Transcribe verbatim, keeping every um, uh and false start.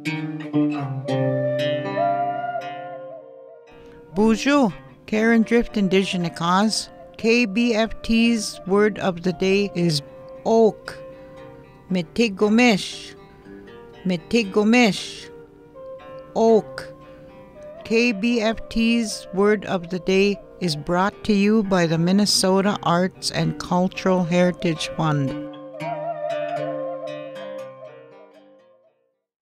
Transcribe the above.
Bonjour, Karen Drift Indigenicas. K B F T's word of the day is oak. Mitigomish. Mitigomish. Oak. K B F T's word of the day is brought to you by the Minnesota Arts and Cultural Heritage Fund.